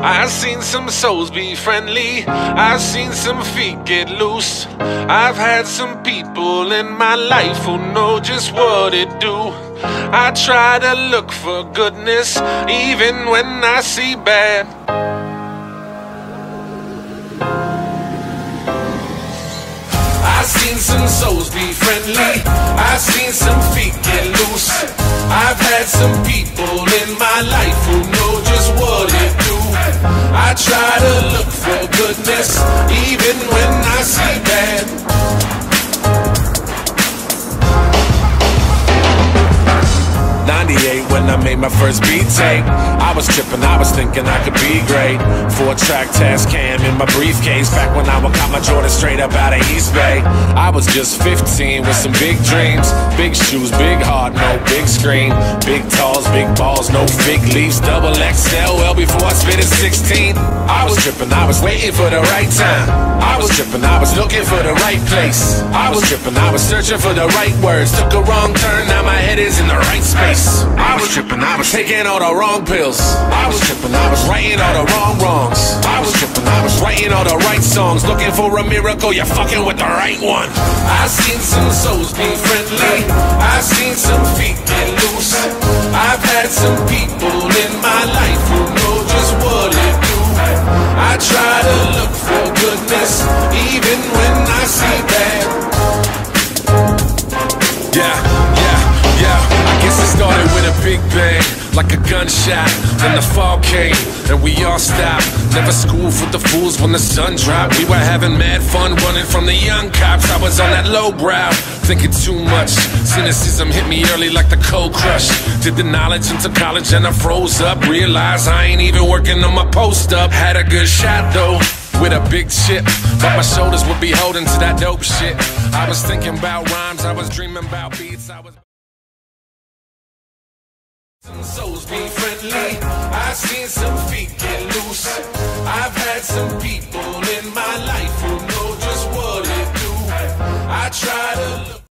I've seen some souls be friendly, I've seen some feet get loose. I've had some people in my life who know just what it do. I try to look for goodness even when I see bad. I've seen some souls be friendly, I've seen some feet get loose. I've had some people in my life who know just what it do. I try to look for goodness even when I see bad. When I made my first beat tape, I was tripping, I was thinking I could be great. 4-track test cam in my briefcase, back when I would cop my Jordan straight up out of East Bay. I was just 15 with some big dreams, big shoes, big heart, no big screen, big talls, big balls, no fig leaves, double XL, well before I spit at 16. I was tripping, I was waiting for the right time. I was tripping, I was looking for the right place. I was tripping, I was searching for the right words. Took a wrong turn, now my head is in the right space. I was tripping, I was taking all the wrong pills. I was tripping, I was writing all the wrong wrongs. I was tripping, I was writing all the right songs. Looking for a miracle, you're fucking with the right one. I've seen some souls be friendly, I've seen some feet get loose. I've had some people in my life who know just what it do. I try to look for goodness even when I see bad. I guess it started with a big bang, like a gunshot. Then the fall came, and we all stopped. Never school for the fools when the sun dropped. We were having mad fun running from the young cops. I was on that low brow, thinking too much. Cynicism hit me early like the cold crush. Did the knowledge into college and I froze up. Realized I ain't even working on my post up. Had a good shot though, with a big chip, but my shoulders would be holding to that dope shit. I was thinking about rhymes, I was dreaming about beats, Some souls be friendly, I've seen some feet get loose. I've had some people in my life who know just what it do. I try to look